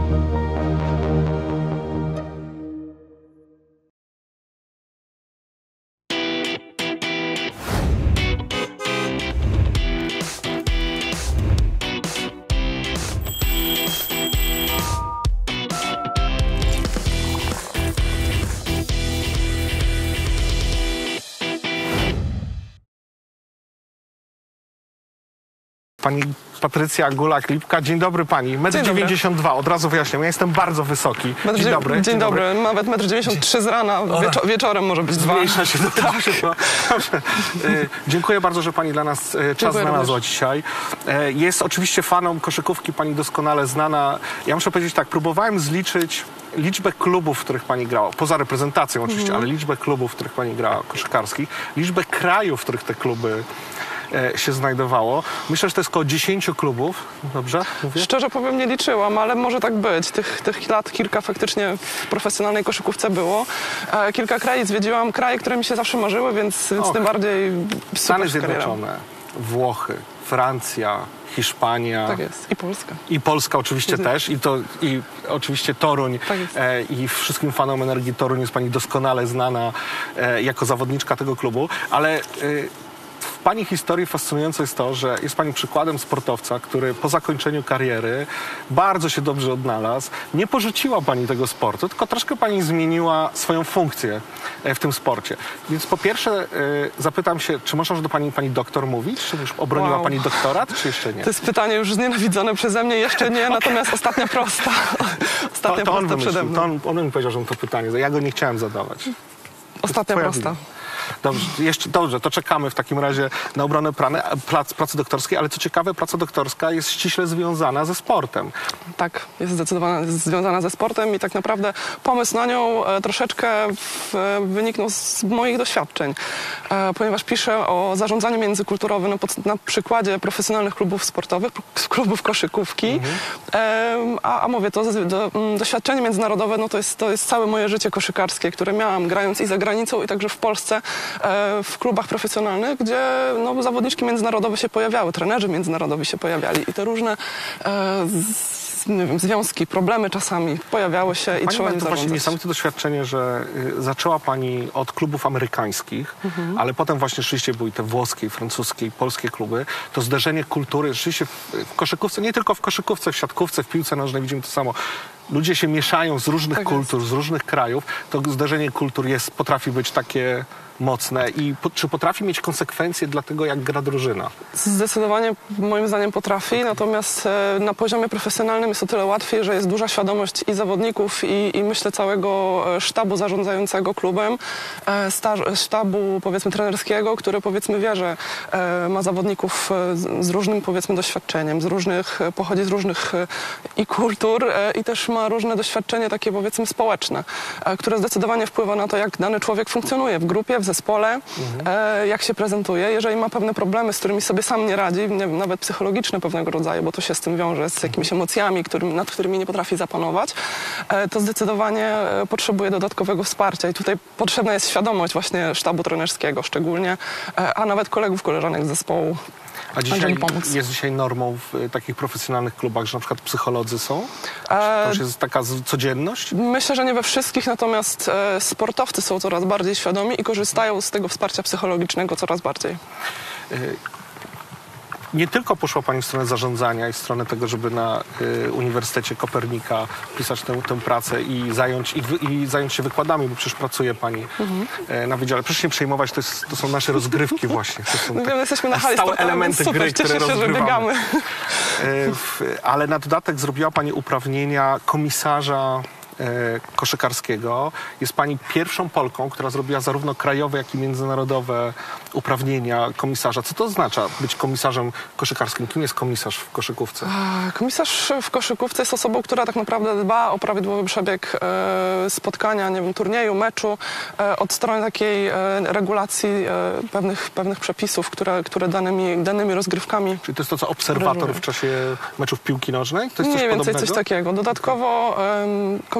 Pani Patrycja Gulak-Lipka. Dzień dobry pani. 1,92 m. Od razu wyjaśniam. Ja jestem bardzo wysoki. Dzień dobry. Dzień dobry. Nawet 1,93 m z rana. Wieczorem może być 2. Zmniejsza się do tego. Dziękuję bardzo, że pani dla nas czas znalazła dzisiaj. Jest oczywiście faną koszykówki pani doskonale znana. Ja muszę powiedzieć tak, próbowałem zliczyć liczbę klubów, w których pani grała, poza reprezentacją oczywiście, ale liczbę klubów, w których pani grała koszykarskich, liczbę krajów, w których te kluby się znajdowało. Myślę, że to jest około 10 klubów. Dobrze mówię? Szczerze powiem, nie liczyłam, ale może tak być. Tych lat kilka faktycznie w profesjonalnej koszykówce było. Kilka krajów zwiedziłam, kraje, które mi się zawsze marzyły, więc tym bardziej Stany Zjednoczone, Włochy, Francja, Hiszpania. Tak jest. I Polska. I Polska oczywiście też. I oczywiście Toruń. Tak jest. I wszystkim fanom Energii Toruń jest pani doskonale znana jako zawodniczka tego klubu. Ale w pani historii fascynujące jest to, że jest pani przykładem sportowca, który po zakończeniu kariery bardzo się dobrze odnalazł. Nie porzuciła pani tego sportu, tylko troszkę pani zmieniła swoją funkcję w tym sporcie. Więc po pierwsze zapytam się, czy można już do pani doktor mówić? Czy już obroniła pani doktorat, czy jeszcze nie? To jest pytanie już znienawidzone przeze mnie. Jeszcze nie, natomiast ostatnia prosta. Ostatnia prosta przede mną. On mi powiedział, że to pytanie. Ja go nie chciałem zadawać. Ostatnia prosta. Dobrze, to czekamy w takim razie na obronę pracy doktorskiej, ale co ciekawe, praca doktorska jest ściśle związana ze sportem. Tak, jest zdecydowanie związana ze sportem i tak naprawdę pomysł na nią troszeczkę wyniknął z moich doświadczeń, ponieważ piszę o zarządzaniu międzykulturowym na przykładzie profesjonalnych klubów sportowych, klubów koszykówki, a mówię, to doświadczenie międzynarodowe, no to jest całe moje życie koszykarskie, które miałam grając i za granicą, i także w Polsce, w klubach profesjonalnych, gdzie zawodniczki międzynarodowe się pojawiały, trenerzy międzynarodowi się pojawiali i te różne nie wiem, związki, problemy czasami pojawiały się i trzeba nim zarządzać. To właśnie niesamowite doświadczenie, że zaczęła pani od klubów amerykańskich, ale potem właśnie rzeczywiście były te włoskie, francuskie i polskie kluby. To zderzenie kultury, rzeczywiście w koszykówce, nie tylko w koszykówce, w siatkówce, w piłce nożnej widzimy to samo. Ludzie się mieszają z różnych kultur, z różnych krajów. To zderzenie kultur potrafi być takie mocne i czy potrafi mieć konsekwencje dla tego, jak gra drużyna? Zdecydowanie moim zdaniem potrafi, natomiast na poziomie profesjonalnym jest o tyle łatwiej, że jest duża świadomość i zawodników, i myślę całego sztabu zarządzającego klubem, sztabu powiedzmy trenerskiego, który powiedzmy wie, że ma zawodników z różnym powiedzmy doświadczeniem, pochodzi z różnych i kultur i też ma różne doświadczenie takie powiedzmy społeczne, które zdecydowanie wpływa na to, jak dany człowiek funkcjonuje w grupie, w zespole, jak się prezentuje. Jeżeli ma pewne problemy, z którymi sobie sam nie radzi, nie wiem, nawet psychologiczne pewnego rodzaju, bo to się z tym wiąże, z jakimiś emocjami, nad którymi nie potrafi zapanować, to zdecydowanie potrzebuje dodatkowego wsparcia i tutaj potrzebna jest świadomość właśnie sztabu trenerskiego szczególnie, a nawet kolegów, koleżanek z zespołu. A jest dzisiaj normą w takich profesjonalnych klubach, że na przykład psycholodzy są? To już jest taka codzienność? Myślę, że nie we wszystkich, natomiast sportowcy są coraz bardziej świadomi i korzystają z tego wsparcia psychologicznego coraz bardziej. Nie tylko poszła pani w stronę zarządzania i w stronę tego, żeby na Uniwersytecie Kopernika pisać tę pracę i zająć się wykładami, bo przecież pracuje pani na wydziale. Proszę się nie przejmować, to są nasze rozgrywki właśnie. To są jesteśmy na hali stałe elementy gry, które rozgrywamy. Ale na dodatek zrobiła pani uprawnienia komisarza koszykarskiego. Jest pani pierwszą Polką, która zrobiła zarówno krajowe, jak i międzynarodowe uprawnienia komisarza. Co to oznacza być komisarzem koszykarskim? Kim jest komisarz w koszykówce? Komisarz w koszykówce jest osobą, która tak naprawdę dba o prawidłowy przebieg spotkania, nie wiem, turnieju, meczu, od strony takiej regulacji pewnych przepisów, które danymi rozgrywkami. Czyli to jest to, co obserwator w czasie meczów piłki nożnej? To jest mniej coś więcej podobnego? Coś takiego. Dodatkowo komisarz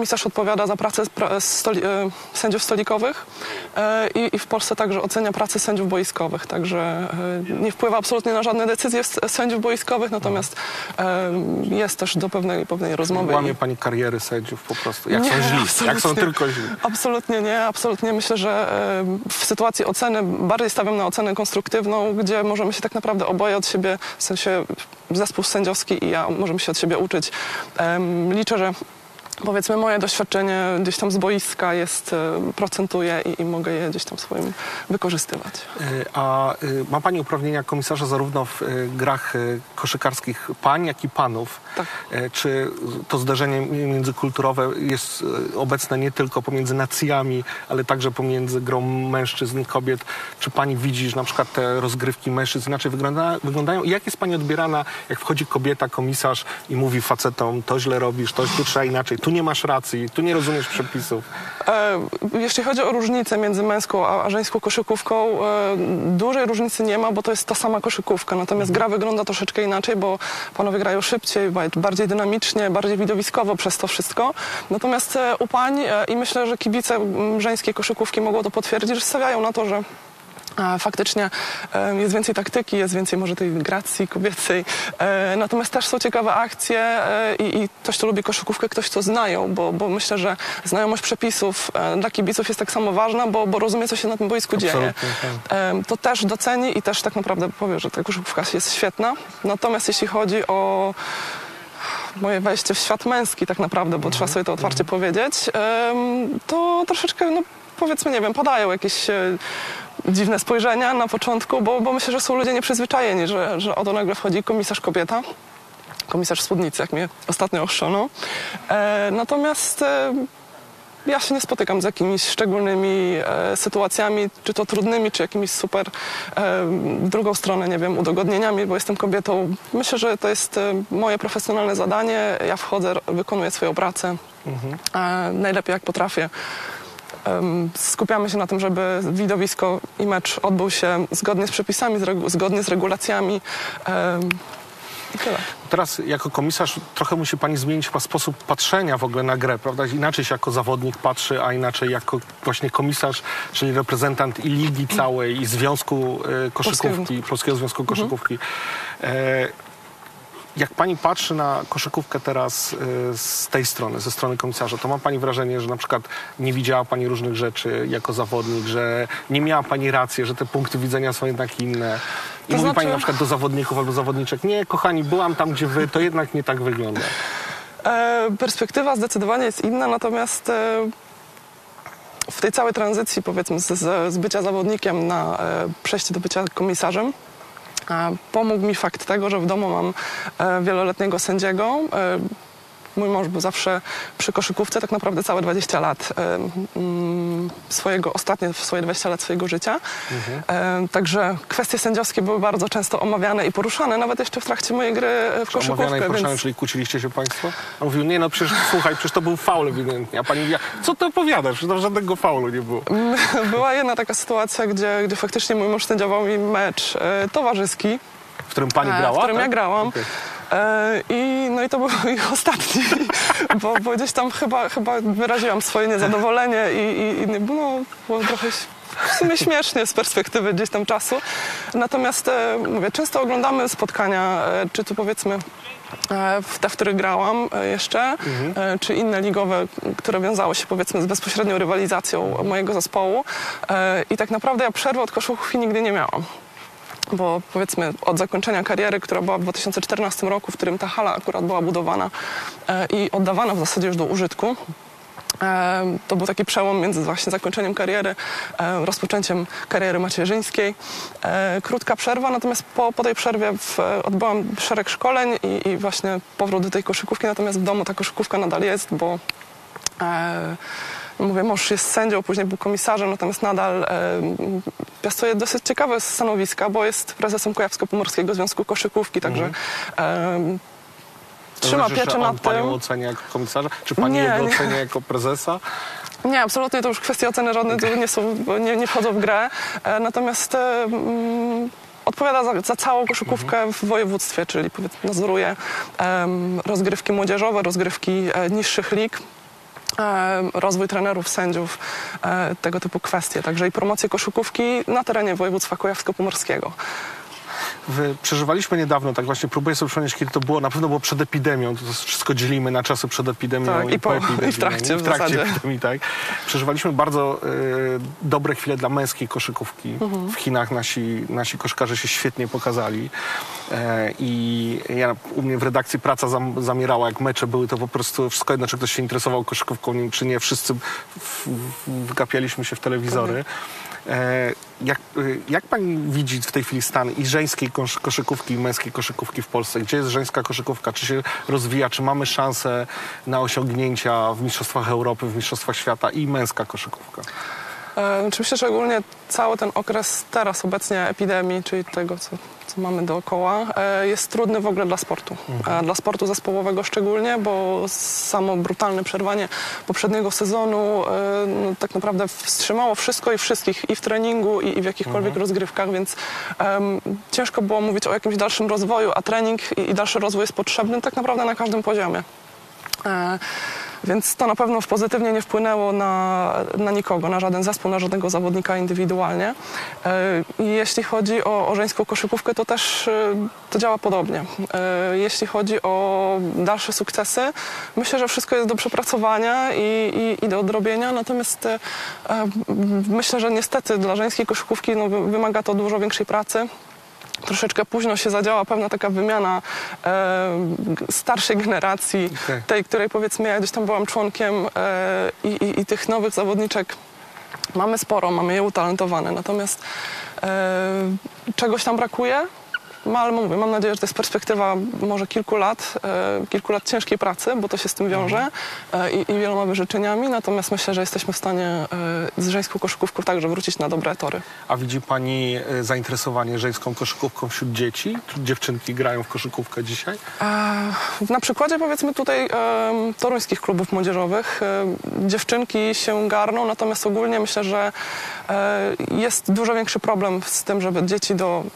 komisarz odpowiada za pracę sędziów stolikowych i w Polsce także ocenia pracę sędziów boiskowych, także nie wpływa absolutnie na żadne decyzje sędziów boiskowych, natomiast jest też do pewnej rozmowy. Łamie pani kariery sędziów po prostu, jak Nie, są źli, jak są absolutnie. tylko źli. Absolutnie nie, absolutnie. Myślę, że w sytuacji oceny bardziej stawiam na ocenę konstruktywną, gdzie możemy się tak naprawdę oboje od siebie, w sensie zespół sędziowski i ja możemy się od siebie uczyć. Liczę, że powiedzmy moje doświadczenie gdzieś tam z boiska procentuje i mogę je gdzieś tam swoim wykorzystywać. A ma pani uprawnienia komisarza zarówno w grach koszykarskich pań, jak i panów. Tak. Czy to zderzenie międzykulturowe jest obecne nie tylko pomiędzy nacjami, ale także pomiędzy grą mężczyzn i kobiet? Czy pani widzi, że na przykład te rozgrywki mężczyzn inaczej wyglądają? I jak jest pani odbierana, jak wchodzi kobieta, komisarz i mówi facetom, to źle robisz, to tu trzeba inaczej, tu nie masz racji, tu nie rozumiesz przepisów? Jeśli chodzi o różnicę między męską a żeńską koszykówką, dużej różnicy nie ma, bo to jest ta sama koszykówka. Natomiast gra wygląda troszeczkę inaczej, bo panowie grają szybciej, bardziej dynamicznie, bardziej widowiskowo przez to wszystko. Natomiast u pań, i myślę, że kibice żeńskiej koszykówki mogą to potwierdzić, że stawiają na to, że faktycznie jest więcej taktyki, jest więcej może tej gracji kobiecej. Natomiast też są ciekawe akcje i ktoś, kto lubi koszykówkę, ktoś, kto znają, bo myślę, że znajomość przepisów dla kibiców jest tak samo ważna, bo rozumie, co się na tym boisku dzieje. To też doceni i też tak naprawdę powie, że ta koszykówka jest świetna. Natomiast jeśli chodzi o moje wejście w świat męski tak naprawdę, bo trzeba sobie to otwarcie powiedzieć, to troszeczkę, no powiedzmy, nie wiem, padają jakieś dziwne spojrzenia na początku, bo myślę, że są ludzie nieprzyzwyczajeni, że oto nagle wchodzi komisarz kobieta, komisarz spódnicy, jak mnie ostatnio ochrzczono. Natomiast ja się nie spotykam z jakimiś szczególnymi sytuacjami, czy to trudnymi, czy jakimiś super, w drugą stronę, nie wiem, udogodnieniami, bo jestem kobietą. Myślę, że to jest moje profesjonalne zadanie. Ja wchodzę, wykonuję swoją pracę najlepiej jak potrafię. Skupiamy się na tym, żeby widowisko i mecz odbył się zgodnie z przepisami, zgodnie z regulacjami. I tyle. Teraz jako komisarz trochę musi pani zmienić chyba sposób patrzenia w ogóle na grę, prawda? Inaczej się jako zawodnik patrzy, a inaczej jako właśnie komisarz, czyli reprezentant i ligi całej, i Związku Koszykówki, Polskiego Związku Koszykówki. Jak pani patrzy na koszykówkę teraz z tej strony, ze strony komisarza, to ma pani wrażenie, że na przykład nie widziała pani różnych rzeczy jako zawodnik, że nie miała pani racji, że te punkty widzenia są jednak inne. I mówi pani na przykład do zawodników albo zawodniczek, nie, kochani, byłam tam, gdzie wy, to jednak nie tak wygląda. Perspektywa zdecydowanie jest inna, natomiast w tej całej tranzycji, powiedzmy, z bycia zawodnikiem na przejście do bycia komisarzem, pomógł mi fakt tego, że w domu mam wieloletniego sędziego. Mój mąż był zawsze przy koszykówce, tak naprawdę całe 20 lat swoje 20 lat swojego życia. Także kwestie sędziowskie były bardzo często omawiane i poruszane, nawet jeszcze w trakcie mojej gry w koszykówkę. Omawiane i poruszane, czyli kłóciliście się państwo? On mówił, nie no, przecież słuchaj, przecież to był faul ewidentnie. A pani mówiła, co ty opowiadasz? Przecież tam żadnego faulu nie było. Była jedna taka sytuacja, gdzie faktycznie mój mąż sędziował mi mecz towarzyski. W którym pani grała? W którym ja grałam. Okay. I to był ich ostatni, bo gdzieś tam chyba wyraziłam swoje niezadowolenie i było trochę w sumie śmiesznie z perspektywy gdzieś tam czasu. Natomiast mówię, często oglądamy spotkania, czy tu powiedzmy te, w których grałam jeszcze, czy inne ligowe, które wiązały się powiedzmy z bezpośrednią rywalizacją mojego zespołu. I tak naprawdę ja przerwy od koszykówki nigdy nie miałam. Bo powiedzmy od zakończenia kariery, która była w 2014 roku, w którym ta hala akurat była budowana i oddawana w zasadzie już do użytku, to był taki przełom między właśnie zakończeniem kariery, rozpoczęciem kariery macierzyńskiej. Krótka przerwa, natomiast po tej przerwie odbyłam szereg szkoleń i właśnie powrót do tej koszykówki, natomiast w domu ta koszykówka nadal jest, bo mówię, mąż jest sędzią, później był komisarzem, natomiast nadal piastuje dosyć ciekawe stanowiska, bo jest prezesem Kujawsko-Pomorskiego Związku Koszykówki, także trzyma pieczę nad tym. Panią ocenia jako komisarza? Czy pani jego ocenia jako prezesa? Nie, absolutnie, to już kwestie oceny żadne nie wchodzą w grę. Natomiast odpowiada za całą koszykówkę w województwie, czyli powiedzmy nadzoruje rozgrywki młodzieżowe, rozgrywki niższych lig. rozwój trenerów, sędziów, tego typu kwestie. Także i promocję koszykówki na terenie województwa kujawsko-pomorskiego. Przeżywaliśmy niedawno, tak właśnie próbuję sobie przypomnieć, kiedy to było, na pewno było przed epidemią, to wszystko dzielimy na czasy przed epidemią Tak, i po epidemii. i w trakcie, I w trakcie w zasadzie. epidemii, tak. Przeżywaliśmy bardzo dobre chwile dla męskiej koszykówki. W Chinach nasi koszykarze się świetnie pokazali i u mnie w redakcji praca zamierała, jak mecze były, to po prostu wszystko jedno, czy ktoś się interesował koszykówką, czy nie, wszyscy wygapialiśmy się w telewizory. Jak pani widzi w tej chwili stan i żeńskiej koszykówki, i męskiej koszykówki w Polsce? Gdzie jest żeńska koszykówka? Czy się rozwija? Czy mamy szansę na osiągnięcia w Mistrzostwach Europy, w Mistrzostwach Świata i męska koszykówka? Myślę, że ogólnie cały ten okres teraz obecnie epidemii, czyli tego, co mamy dookoła, jest trudny w ogóle dla sportu. Dla sportu zespołowego szczególnie, bo samo brutalne przerwanie poprzedniego sezonu tak naprawdę wstrzymało wszystko i wszystkich i w treningu, i w jakichkolwiek rozgrywkach, więc ciężko było mówić o jakimś dalszym rozwoju, a trening i dalszy rozwój jest potrzebny tak naprawdę na każdym poziomie. Więc to na pewno pozytywnie nie wpłynęło na nikogo, na żaden zespół, na żadnego zawodnika indywidualnie. I jeśli chodzi o żeńską koszykówkę, to też to działa podobnie. Jeśli chodzi o dalsze sukcesy, myślę, że wszystko jest do przepracowania i do odrobienia, natomiast myślę, że niestety dla żeńskiej koszykówki wymaga to dużo większej pracy. Troszeczkę późno się zadziała pewna taka wymiana starszej generacji, tej, której powiedzmy ja gdzieś tam byłam członkiem i tych nowych zawodniczek mamy sporo, mamy je utalentowane, natomiast czegoś tam brakuje. Ale mówię, mam nadzieję, że to jest perspektywa może kilku lat ciężkiej pracy, bo to się z tym wiąże i wieloma wyrzeczeniami, natomiast myślę, że jesteśmy w stanie z żeńską koszykówką także wrócić na dobre tory. A widzi pani zainteresowanie żeńską koszykówką wśród dzieci? Czy dziewczynki grają w koszykówkę dzisiaj? Na przykładzie powiedzmy tutaj toruńskich klubów młodzieżowych dziewczynki się garną, natomiast ogólnie myślę, że jest dużo większy problem z tym, żeby dzieci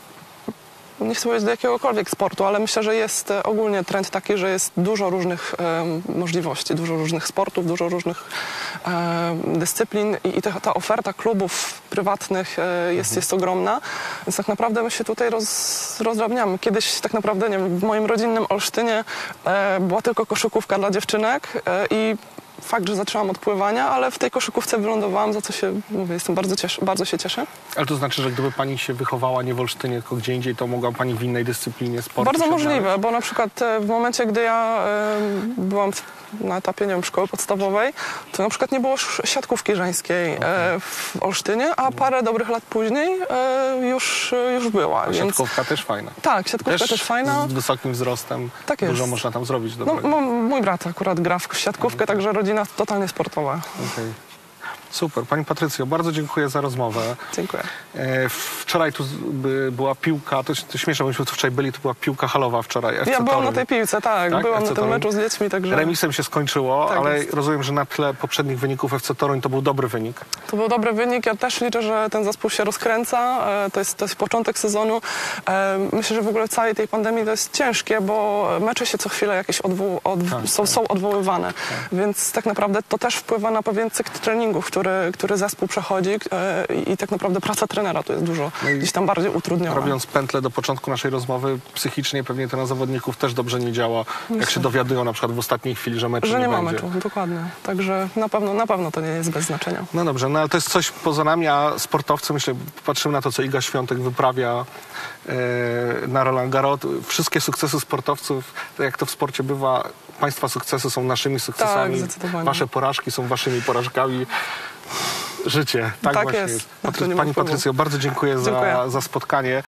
nie chcę powiedzieć do jakiegokolwiek sportu, ale myślę, że jest ogólnie trend taki, że jest dużo różnych możliwości, dużo różnych sportów, dużo różnych dyscyplin i ta oferta klubów prywatnych jest ogromna, więc tak naprawdę my się tutaj rozdrabniamy. Kiedyś tak naprawdę, nie wiem, w moim rodzinnym Olsztynie była tylko koszykówka dla dziewczynek i fakt, że zaczęłam od pływania, ale w tej koszykówce wylądowałam, za co się, mówię, jestem bardzo się cieszę. Ale to znaczy, że gdyby pani się wychowała nie w Olsztynie, tylko gdzie indziej, to mogła pani w innej dyscyplinie sportu? Bardzo możliwe, bo na przykład w momencie, gdy ja byłam na etapie, nie wiem, szkoły podstawowej, to na przykład nie było siatkówki żeńskiej w Olsztynie, a parę dobrych lat później już była. A siatkówka też fajna. Tak, siatkówka też fajna. Z wysokim wzrostem. Tak Dużo jest. można tam zrobić dobrego. Mój brat akurat gra w siatkówkę, także rodzina totalnie sportowa. Okay. Super. Pani Patrycjo, bardzo dziękuję za rozmowę. Dziękuję. Wczoraj tu była piłka, to śmieszne, myśmy tu wczoraj byli, to była piłka halowa wczoraj. FC Ja byłam Toruń. na tej piłce, tak. Byłam FC na tym Toruń. meczu z dziećmi, także... Remisem się skończyło, Tak ale jest. rozumiem, że na tle poprzednich wyników FC Toruń to był dobry wynik. To był dobry wynik. Ja też liczę, że ten zespół się rozkręca. To jest początek sezonu. Myślę, że w ogóle w całej tej pandemii to jest ciężkie, bo mecze się co chwilę jakieś są odwoływane. Więc tak naprawdę to też wpływa na pewien cykl treningów, który zespół przechodzi i tak naprawdę praca trenera tu jest dużo gdzieś tam bardziej utrudniona. Robiąc pętlę do początku naszej rozmowy, psychicznie pewnie to na zawodników też dobrze nie działa, jak się dowiadują na przykład w ostatniej chwili, że meczu Że nie ma będzie. meczu, dokładnie. Także na pewno to nie jest bez znaczenia. No dobrze, no ale to jest coś poza nami, a sportowcy, myślę, patrzymy na to, co Iga Świątek wyprawia na Roland Garros. Wszystkie sukcesy sportowców, tak jak to w sporcie bywa, państwa sukcesy są naszymi sukcesami, Tak, zdecydowanie. wasze porażki są waszymi porażkami. Życie, tak właśnie jest. Pani Patrycjo, bardzo dziękuję Dziękuję. za spotkanie.